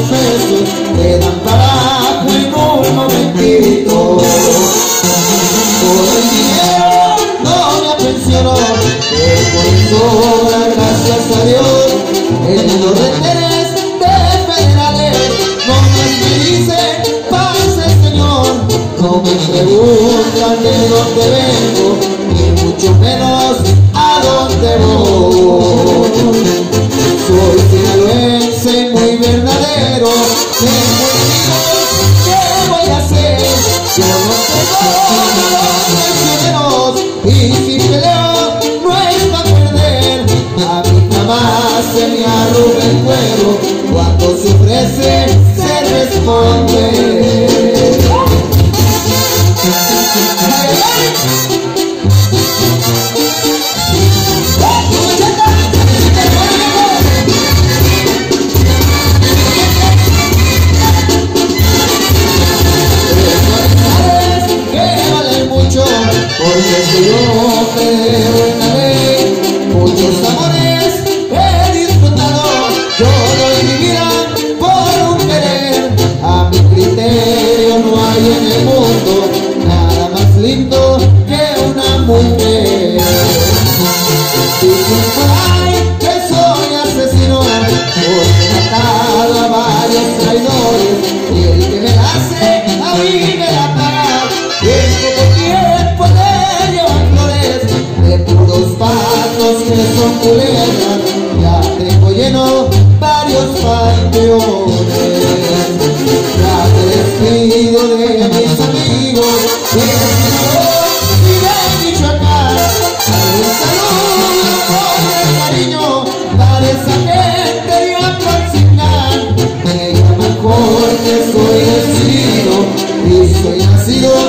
pesos te dan trabajo en un momentito. Por el dinero no me apensionó, pero por eso dar gracias a Dios. En los retenes de federales no me dicen pase señor, no me preguntan de dónde vengo, ni mucho menos a dónde voy. Soy sinaloense muy verdadero, tengo hijos, ¿qué voy a hacer? Yo no tengo los prisioneros, y si peleo no es para perder. A mí jamás se me arruga el cuero, cuando se ofrece se responde. Porque yo creo en la ley, muchos amores he disfrutado, yo doy mi vida por un querer. A mi criterio no hay en el mundo nada más lindo que una mujer. Dicen por ahí que soy asesino, porque he matado a varios traidores, y el que me la hace a mí me la paga. Y en poco tiempo le llevan flores de puros patos que son culebras, ya tengo lleno varios panteones. Ya me despido de mis amigos de Sinaloa y de Michoacán. Un saludo con el cariño para esa gente de Apatzingán. Me llaman porque soy decidido y soy nacido